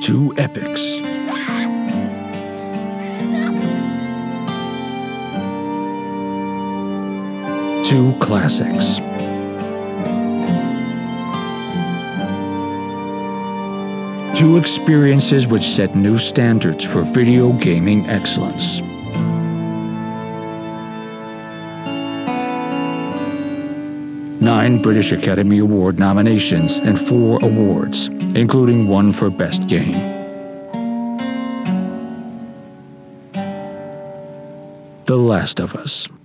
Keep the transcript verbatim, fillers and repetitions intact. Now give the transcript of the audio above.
Two epics. Two classics. Two experiences which set new standards for video gaming excellence. Nine British Academy Award nominations and four awards, including one for Best Game. The Last of Us.